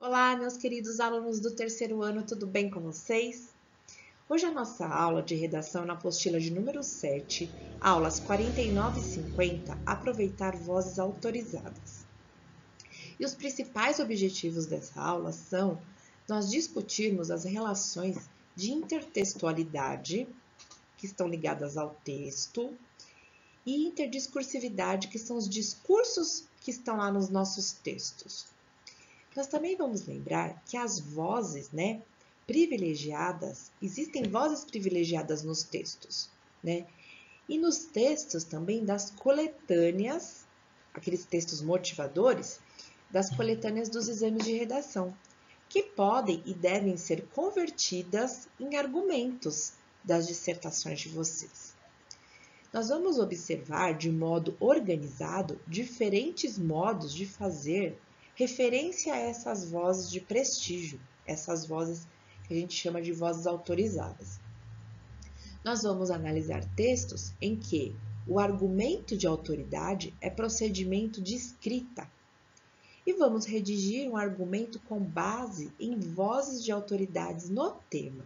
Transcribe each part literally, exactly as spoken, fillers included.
Olá, meus queridos alunos do terceiro ano, tudo bem com vocês? Hoje a nossa aula de redação é na apostila de número sete, aulas quarenta e nove e cinquenta, aproveitar vozes autorizadas. E os principais objetivos dessa aula são nós discutirmos as relações de intertextualidade, que estão ligadas ao texto, e interdiscursividade, que são os discursos que estão lá nos nossos textos. Nós também vamos lembrar que as vozes, né, privilegiadas, existem vozes privilegiadas nos textos, né? E nos textos também das coletâneas, aqueles textos motivadores, das coletâneas dos exames de redação, que podem e devem ser convertidas em argumentos das dissertações de vocês. Nós vamos observar de modo organizado diferentes modos de fazer referência a essas vozes de prestígio, essas vozes que a gente chama de vozes autorizadas. Nós vamos analisar textos em que o argumento de autoridade é procedimento de escrita e vamos redigir um argumento com base em vozes de autoridades no tema.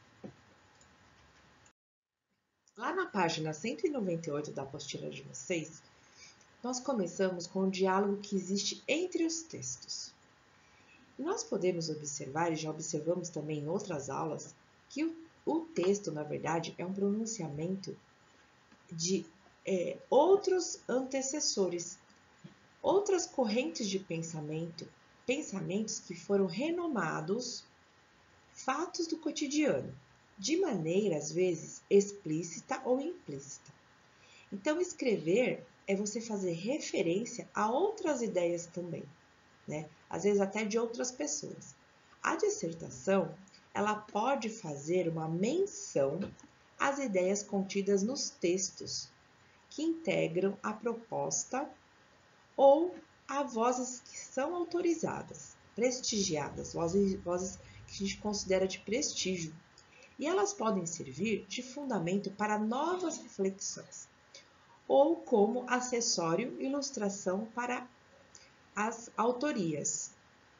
Lá na página cento e noventa e oito da apostila de vocês, nós começamos com o diálogo que existe entre os textos. E nós podemos observar, e já observamos também em outras aulas, que o, o texto, na verdade, é um pronunciamento de é, outros antecessores, outras correntes de pensamento, pensamentos que foram renomados fatos do cotidiano, de maneira, às vezes, explícita ou implícita. Então, escrever é você fazer referência a outras ideias também, né? Às vezes até de outras pessoas. A dissertação, ela pode fazer uma menção às ideias contidas nos textos que integram a proposta ou a vozes que são autorizadas, prestigiadas, vozes, vozes que a gente considera de prestígio. E elas podem servir de fundamento para novas reflexões ou como acessório ilustração para as autorias.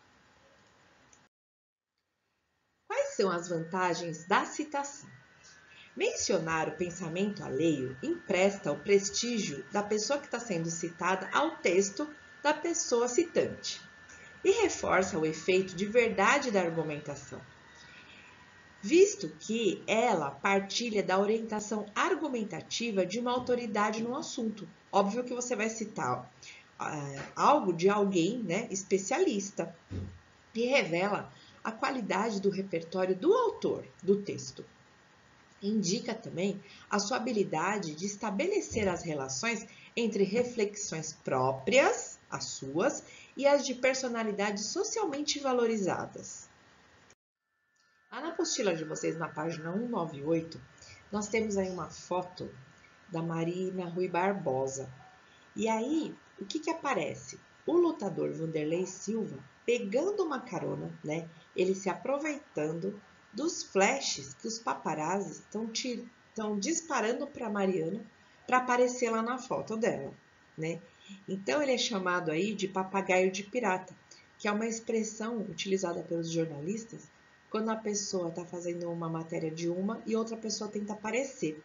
Quais são as vantagens da citação? Mencionar o pensamento alheio empresta o prestígio da pessoa que está sendo citada ao texto da pessoa citante e reforça o efeito de verdade da argumentação, visto que ela partilha da orientação argumentativa de uma autoridade no assunto. Óbvio que você vai citar uh, algo de alguém, né, especialista, e revela a qualidade do repertório do autor do texto. Indica também a sua habilidade de estabelecer as relações entre reflexões próprias, as suas, e as de personalidades socialmente valorizadas. Lá na apostila de vocês, na página cento e noventa e oito, nós temos aí uma foto da Marina Rui Barbosa. E aí, o que que aparece? O lutador Vanderlei Silva pegando uma carona, né? Ele se aproveitando dos flashes que os paparazzis estão disparando para Mariana para aparecer lá na foto dela, né? Então, ele é chamado aí de papagaio de pirata, que é uma expressão utilizada pelos jornalistas quando a pessoa está fazendo uma matéria de uma e outra pessoa tenta aparecer.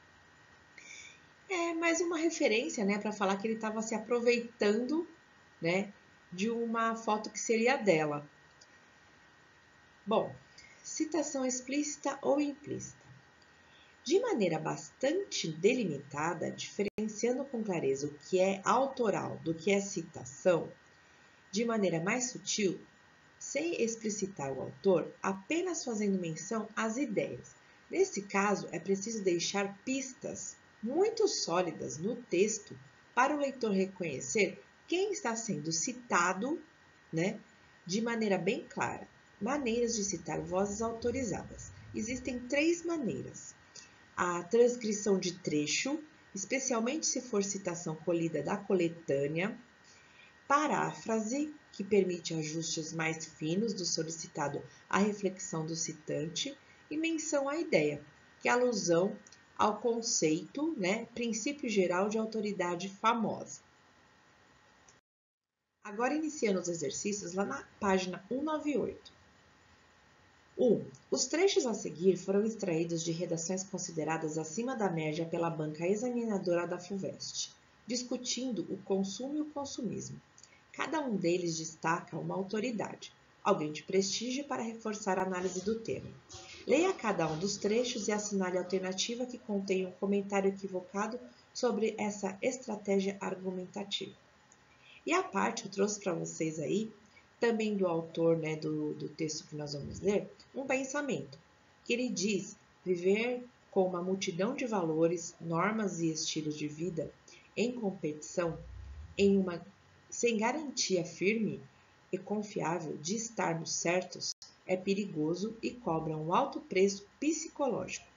É mais uma referência, né, para falar que ele estava se aproveitando, né, de uma foto que seria dela. Bom, citação explícita ou implícita. De maneira bastante delimitada, diferenciando com clareza o que é autoral do que é citação, de maneira mais sutil, sem explicitar o autor, apenas fazendo menção às ideias. Nesse caso, é preciso deixar pistas muito sólidas no texto para o leitor reconhecer quem está sendo citado, né, de maneira bem clara. Maneiras de citar vozes autorizadas. Existem três maneiras. A transcrição de trecho, especialmente se for citação colhida da coletânea. Paráfrase, que permite ajustes mais finos do solicitado à reflexão do citante, e menção à ideia, que é alusão ao conceito, né, princípio geral de autoridade famosa. Agora iniciando os exercícios lá na página cento e noventa e oito. um. Os trechos a seguir foram extraídos de redações consideradas acima da média pela banca examinadora da FUVEST, discutindo o consumo e o consumismo. Cada um deles destaca uma autoridade, alguém de prestígio para reforçar a análise do tema. Leia cada um dos trechos e assinale a alternativa que contém um comentário equivocado sobre essa estratégia argumentativa. E a parte eu trouxe para vocês aí, também do autor, né, do, do texto que nós vamos ler, um pensamento, que ele diz viver com uma multidão de valores, normas e estilos de vida em competição, em uma, sem garantia firme e confiável de estarmos certos, é perigoso e cobra um alto preço psicológico.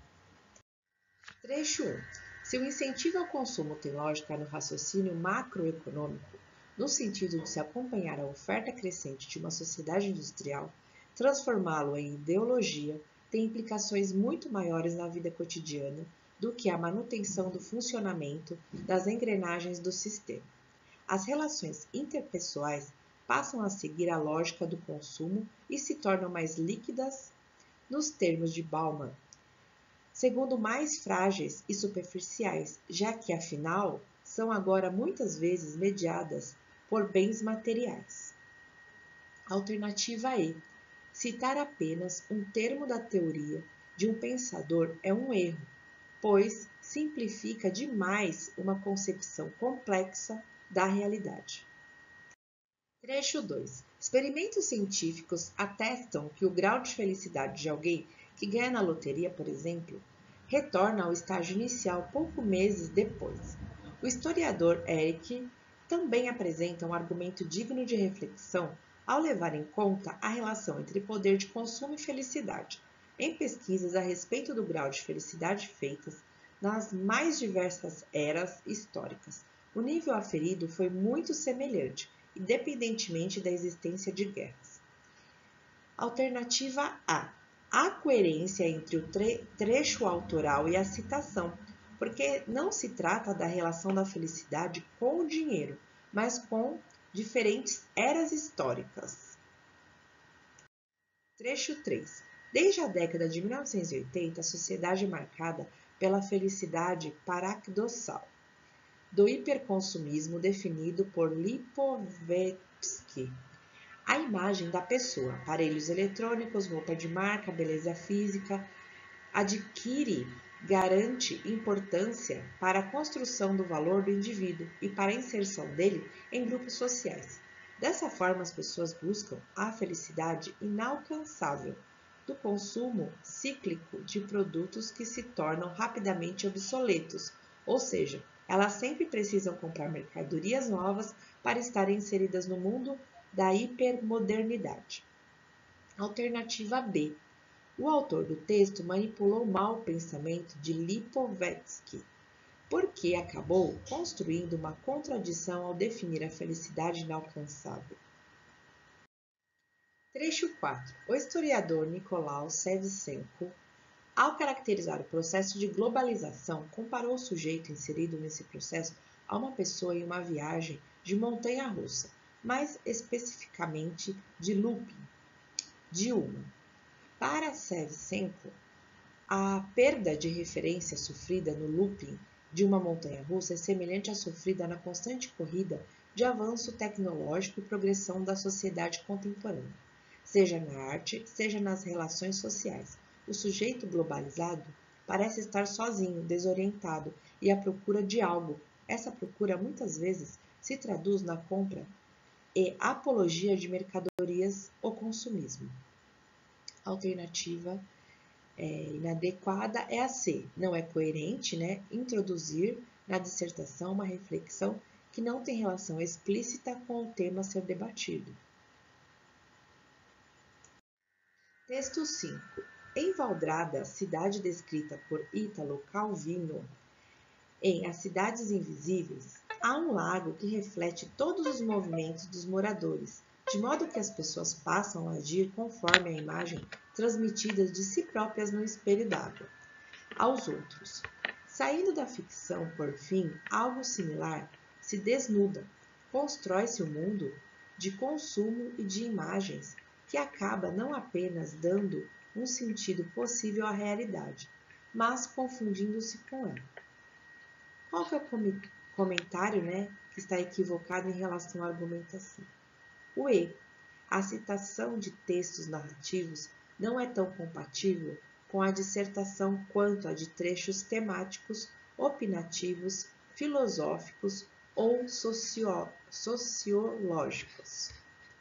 Trecho um. Se o incentivo ao consumo tem lógica no raciocínio macroeconômico, no sentido de se acompanhar a oferta crescente de uma sociedade industrial, transformá-lo em ideologia tem implicações muito maiores na vida cotidiana do que a manutenção do funcionamento das engrenagens do sistema. As relações interpessoais passam a seguir a lógica do consumo e se tornam mais líquidas, nos termos de Bauman, segundo mais frágeis e superficiais, já que, afinal, são agora muitas vezes mediadas por bens materiais. Alternativa E. Citar apenas um termo da teoria de um pensador é um erro, pois simplifica demais uma concepção complexa da realidade. Trecho dois. Experimentos científicos atestam que o grau de felicidade de alguém que ganha na loteria, por exemplo, retorna ao estágio inicial poucos meses depois. O historiador Eric também apresenta um argumento digno de reflexão ao levar em conta a relação entre poder de consumo e felicidade, em pesquisas a respeito do grau de felicidade feitas nas mais diversas eras históricas. O nível aferido foi muito semelhante, independentemente da existência de guerras. Alternativa A. Há coerência entre o tre- trecho autoral e a citação, porque não se trata da relação da felicidade com o dinheiro, mas com diferentes eras históricas. Trecho três. Desde a década de mil novecentos e oitenta, a sociedade é marcada pela felicidade paradoxal do hiperconsumismo definido por Lipovetsky. A imagem da pessoa, aparelhos eletrônicos, roupa de marca, beleza física, adquire, garante importância para a construção do valor do indivíduo e para a inserção dele em grupos sociais. Dessa forma, as pessoas buscam a felicidade inalcançável do consumo cíclico de produtos que se tornam rapidamente obsoletos, ou seja, elas sempre precisam comprar mercadorias novas para estarem inseridas no mundo da hipermodernidade. Alternativa B. O autor do texto manipulou mal o pensamento de Lipovetsky, porque acabou construindo uma contradição ao definir a felicidade inalcançável. Trecho quatro. O historiador Nicolau Shevchenko, ao caracterizar o processo de globalização, comparou o sujeito inserido nesse processo a uma pessoa em uma viagem de montanha-russa, mais especificamente de looping, de uma. Para Shevchenko, a perda de referência sofrida no looping de uma montanha-russa é semelhante à sofrida na constante corrida de avanço tecnológico e progressão da sociedade contemporânea, seja na arte, seja nas relações sociais. O sujeito globalizado parece estar sozinho, desorientado e à procura de algo. Essa procura muitas vezes se traduz na compra e apologia de mercadorias ou consumismo. A alternativa é, inadequada é a C. Não é coerente, né, introduzir na dissertação uma reflexão que não tem relação explícita com o tema a ser debatido. Texto cinco. Em Valdrada, cidade descrita por Ítalo Calvino, em As Cidades Invisíveis, há um lago que reflete todos os movimentos dos moradores, de modo que as pessoas passam a agir conforme a imagem transmitida de si próprias no espelho d'água aos outros. Saindo da ficção, por fim, algo similar se desnuda. constrói-se um mundo de consumo e de imagens que acaba não apenas dando um sentido possível à realidade, mas confundindo-se com ela. Qual que é o comentário, né, que está equivocado em relação à argumentação? O E. A citação de textos narrativos não é tão compatível com a dissertação quanto a de trechos temáticos, opinativos, filosóficos ou socio- sociológicos.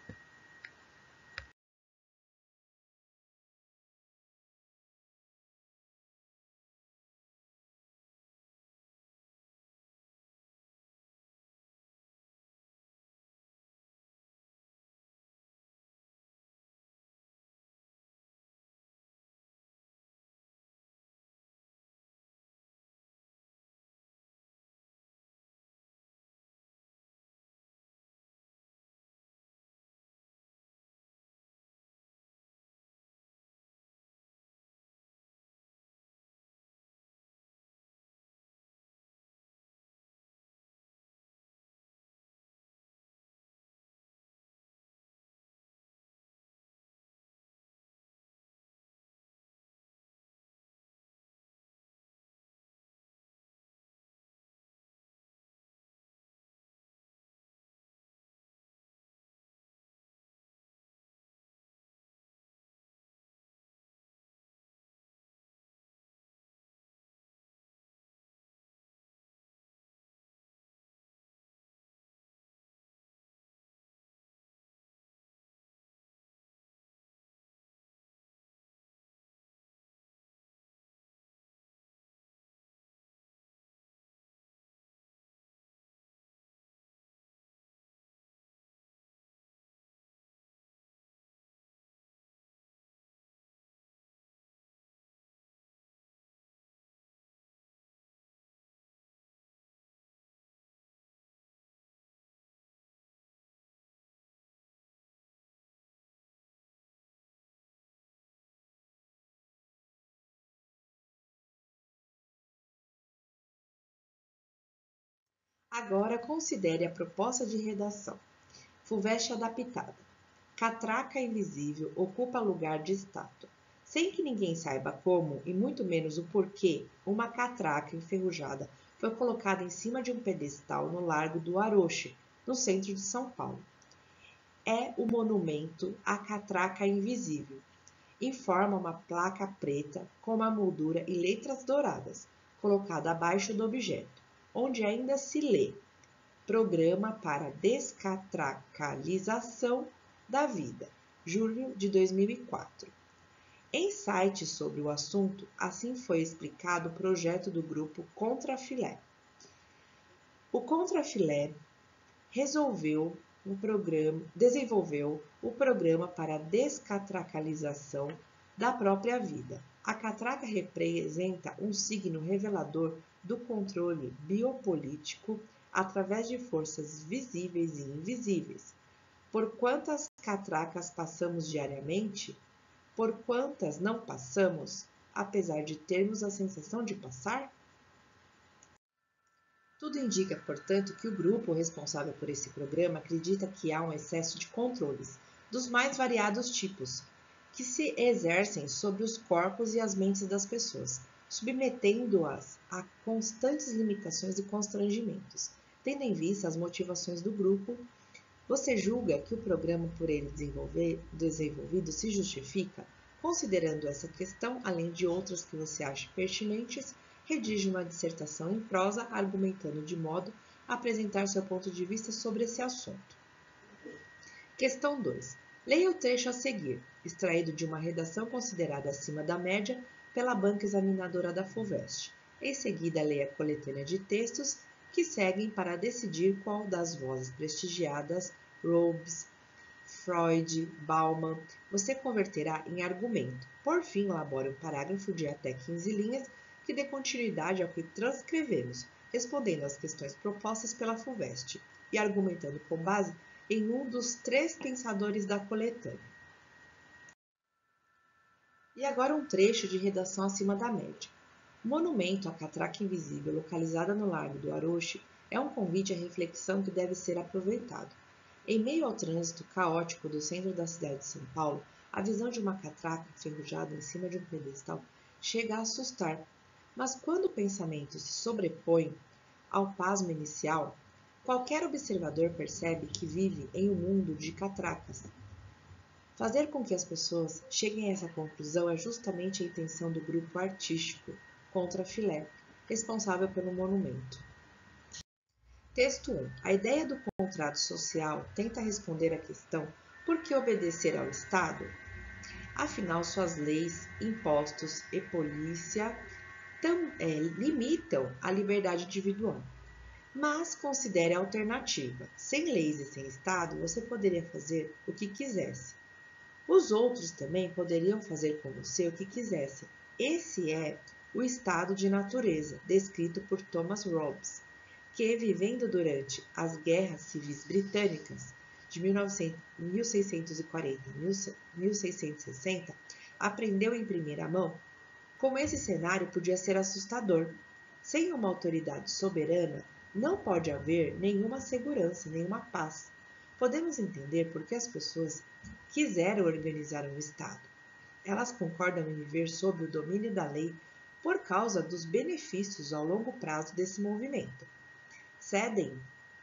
Agora considere a proposta de redação. FUVEST adaptada. Catraca invisível ocupa lugar de estátua. Sem que ninguém saiba como, e muito menos o porquê, uma catraca enferrujada foi colocada em cima de um pedestal no Largo do Aroche, no centro de São Paulo. É o monumento à catraca invisível. Informa uma placa preta com uma moldura e letras douradas, colocada abaixo do objeto, onde ainda se lê Programa para Descatracalização da Vida, julho de dois mil e quatro. Em site sobre o assunto, assim foi explicado o projeto do grupo Contrafilé. O Contrafilé resolveu o programa, desenvolveu o programa para descatracalização da própria vida. A catraca representa um signo revelador do controle biopolítico através de forças visíveis e invisíveis. Por quantas catracas passamos diariamente? Por quantas não passamos, apesar de termos a sensação de passar? Tudo indica, portanto, que o grupo responsável por esse programa acredita que há um excesso de controles, dos mais variados tipos, que se exercem sobre os corpos e as mentes das pessoas, submetendo-as a constantes limitações e constrangimentos. Tendo em vista as motivações do grupo, você julga que o programa por ele desenvolvido se justifica? Considerando essa questão, além de outras que você acha pertinentes, redige uma dissertação em prosa, argumentando de modo a apresentar seu ponto de vista sobre esse assunto. Questão dois. Leia o trecho a seguir, extraído de uma redação considerada acima da média pela banca examinadora da FUVEST. Em seguida, leia a coletânea de textos que seguem para decidir qual das vozes prestigiadas, Rawls, Freud, Bauman, você converterá em argumento. Por fim, elabore um parágrafo de até quinze linhas que dê continuidade ao que transcrevemos, respondendo às questões propostas pela FUVEST e argumentando com base em um dos três pensadores da coletânea. E agora um trecho de redação acima da média. O monumento à catraca invisível, localizada no Largo do Aroche, é um convite à reflexão que deve ser aproveitado. Em meio ao trânsito caótico do centro da cidade de São Paulo, a visão de uma catraca enferrujada em cima de um pedestal chega a assustar. Mas quando o pensamento se sobrepõe ao pasmo inicial, qualquer observador percebe que vive em um mundo de catracas. Fazer com que as pessoas cheguem a essa conclusão é justamente a intenção do grupo artístico Contra Filé, responsável pelo monumento. Texto um. A ideia do contrato social tenta responder à questão: por que obedecer ao Estado? Afinal, suas leis, impostos e polícia tam, é, limitam a liberdade individual. Mas considere a alternativa. Sem leis e sem Estado, você poderia fazer o que quisesse. Os outros também poderiam fazer com você o que quisessem. Esse é o estado de natureza, descrito por Thomas Hobbes, que, vivendo durante as guerras civis britânicas de mil seiscentos e quarenta a mil seiscentos e sessenta, aprendeu em primeira mão como esse cenário podia ser assustador. Sem uma autoridade soberana, não pode haver nenhuma segurança, nenhuma paz. Podemos entender por que as pessoas quiseram organizar um Estado. Elas concordam em viver sob o domínio da lei por causa dos benefícios ao longo prazo desse movimento. Cedem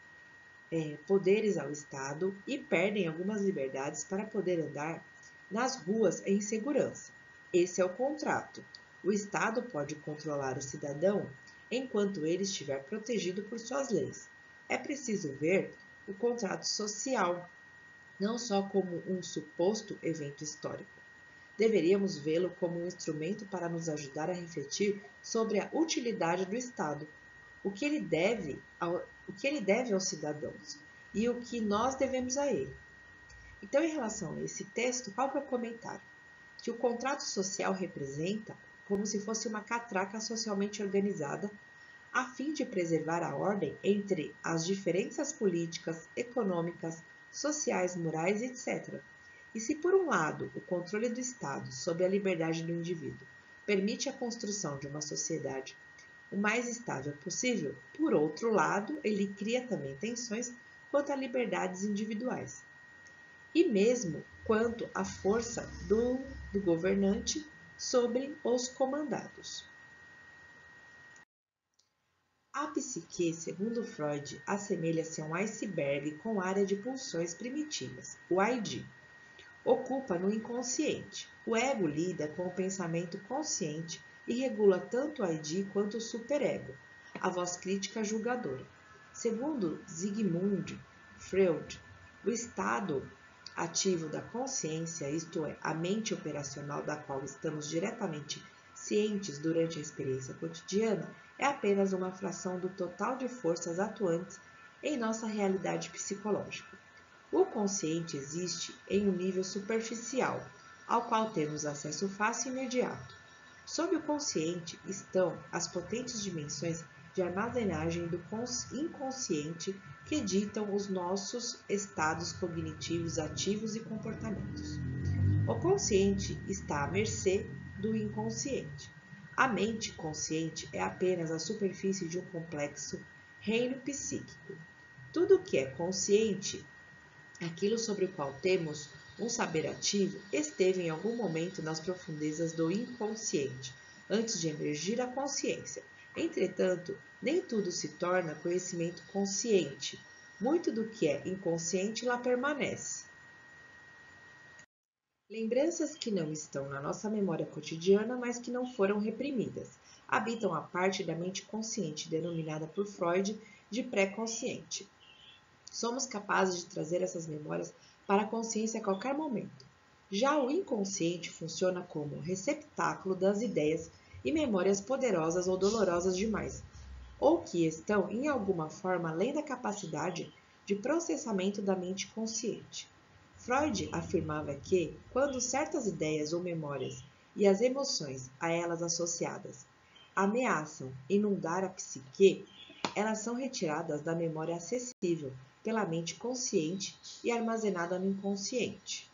é, poderes ao Estado e perdem algumas liberdades para poder andar nas ruas em segurança. Esse é o contrato. O Estado pode controlar o cidadão enquanto ele estiver protegido por suas leis. É preciso ver o contrato social, não só como um suposto evento histórico. Deveríamos vê-lo como um instrumento para nos ajudar a refletir sobre a utilidade do Estado, o que ele deve, ao, o que ele deve aos cidadãos e o que nós devemos a ele. Então, em relação a esse texto, qual que é o comentário? Que o contrato social representa como se fosse uma catraca socialmente organizada a fim de preservar a ordem entre as diferenças políticas, econômicas, sociais, morais, etcétera. E se, por um lado, o controle do Estado sobre a liberdade do indivíduo permite a construção de uma sociedade o mais estável possível, por outro lado, ele cria também tensões quanto a liberdades individuais. E mesmo quanto à força do, do governante sobre os comandados. A psique, segundo Freud, assemelha-se a um iceberg com área de pulsões primitivas, o I D. Ocupa no inconsciente. O ego lida com o pensamento consciente e regula tanto o I D quanto o superego, a voz crítica julgadora. Segundo Sigmund Freud, o estado ativo da consciência, isto é, a mente operacional da qual estamos diretamente cientes durante a experiência cotidiana, é apenas uma fração do total de forças atuantes em nossa realidade psicológica. O consciente existe em um nível superficial, ao qual temos acesso fácil e imediato. Sob o consciente estão as potentes dimensões de armazenagem do inconsciente que ditam os nossos estados cognitivos ativos e comportamentos. O consciente está à mercê do inconsciente. A mente consciente é apenas a superfície de um complexo reino psíquico. Tudo o que é consciente, aquilo sobre o qual temos um saber ativo, esteve em algum momento nas profundezas do inconsciente, antes de emergir a consciência. Entretanto, nem tudo se torna conhecimento consciente. Muito do que é inconsciente lá permanece. Lembranças que não estão na nossa memória cotidiana, mas que não foram reprimidas, habitam a parte da mente consciente, denominada por Freud de pré-consciente. Somos capazes de trazer essas memórias para a consciência a qualquer momento. Já o inconsciente funciona como receptáculo das ideias e memórias poderosas ou dolorosas demais, ou que estão em alguma forma além da capacidade de processamento da mente consciente. Freud afirmava que, quando certas ideias ou memórias e as emoções a elas associadas ameaçam inundar a psique, elas são retiradas da memória acessível pela mente consciente e armazenada no inconsciente.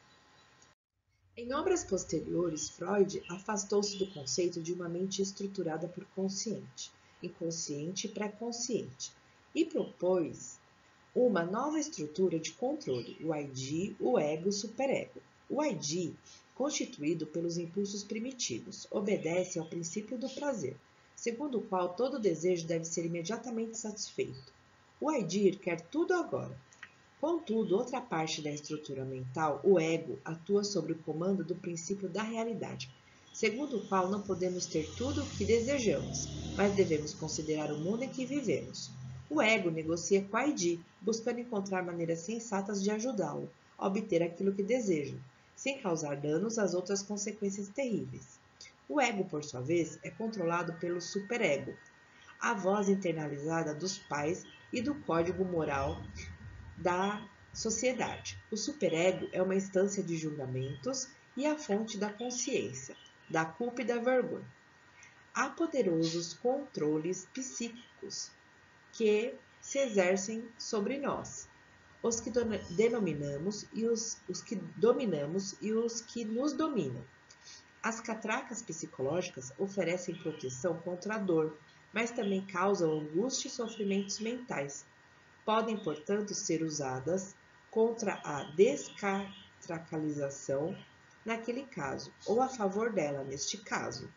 Em obras posteriores, Freud afastou-se do conceito de uma mente estruturada por consciente, inconsciente e pré-consciente, e propôs uma nova estrutura de controle, o I D, o ego e o superego. O I D, constituído pelos impulsos primitivos, obedece ao princípio do prazer, segundo o qual todo desejo deve ser imediatamente satisfeito. O I D quer tudo agora. Contudo, outra parte da estrutura mental, o ego, atua sob o comando do princípio da realidade, segundo o qual não podemos ter tudo o que desejamos, mas devemos considerar o mundo em que vivemos. O ego negocia com a I D, buscando encontrar maneiras sensatas de ajudá-lo a obter aquilo que deseja, sem causar danos às outras consequências terríveis. O ego, por sua vez, é controlado pelo superego, a voz internalizada dos pais e do código moral da sociedade. O superego é uma instância de julgamentos e a fonte da consciência, da culpa e da vergonha. Há poderosos controles psíquicos que se exercem sobre nós, os que denominamos e os, os que dominamos e os que nos dominam. As catracas psicológicas oferecem proteção contra a dor, mas também causam angústia e sofrimentos mentais. Podem, portanto, ser usadas contra a descatracalização naquele caso, ou a favor dela neste caso.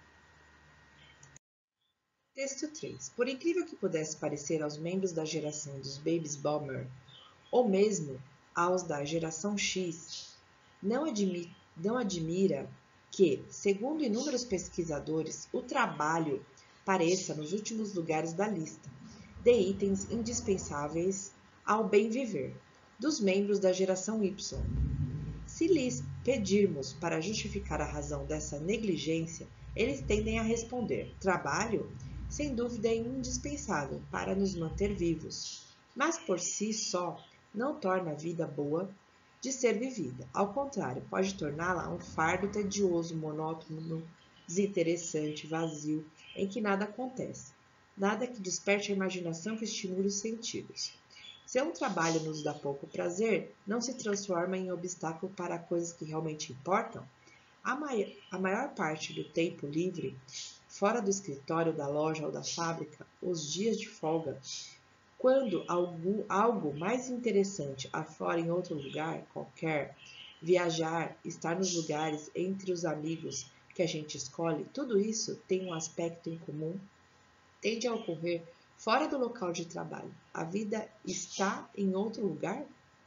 Texto três. Por incrível que pudesse parecer aos membros da geração dos Babies Boomer, ou mesmo aos da geração X, não, admi não admira que, segundo inúmeros pesquisadores, o trabalho pareça nos últimos lugares da lista de itens indispensáveis ao bem viver dos membros da geração Y. Se lhes pedirmos para justificar a razão dessa negligência, eles tendem a responder: trabalho, sem dúvida, é indispensável para nos manter vivos, mas por si só não torna a vida boa de ser vivida. Ao contrário, pode torná-la um fardo tedioso, monótono, desinteressante, vazio, em que nada acontece, nada que desperte a imaginação que estimule os sentidos. Se um trabalho nos dá pouco prazer, não se transforma em obstáculo para coisas que realmente importam? A, mai a maior parte do tempo livre, fora do escritório, da loja ou da fábrica, os dias de folga, quando algo, algo mais interessante afora em outro lugar qualquer, viajar, estar nos lugares entre os amigos que a gente escolhe, tudo isso tem um aspecto em comum, tende a ocorrer fora do local de trabalho. A vida está em outro lugar?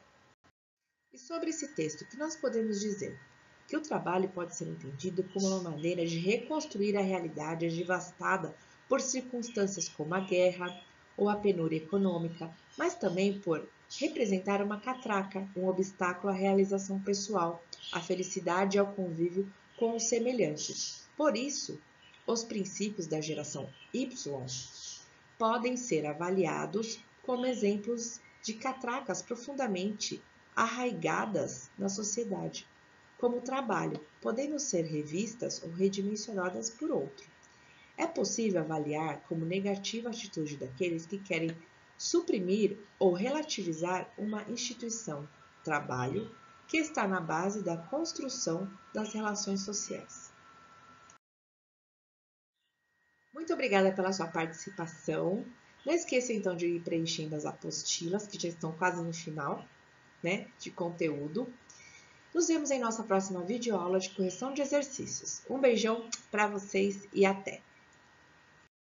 E sobre esse texto, o que nós podemos dizer? Que o trabalho pode ser entendido como uma maneira de reconstruir a realidade devastada por circunstâncias como a guerra ou a penúria econômica, mas também por representar uma catraca, um obstáculo à realização pessoal, à felicidade e ao convívio com os semelhantes. Por isso, os princípios da geração Y podem ser avaliados como exemplos de catracas profundamente arraigadas na sociedade, como o trabalho, podendo ser revistas ou redimensionadas por outro. É possível avaliar como negativa a atitude daqueles que querem suprimir ou relativizar uma instituição, trabalho, que está na base da construção das relações sociais. Muito obrigada pela sua participação. Não esqueça então de ir preenchendo as apostilas, que já estão quase no final, né, de conteúdo. Nos vemos em nossa próxima videoaula de correção de exercícios. Um beijão para vocês e até!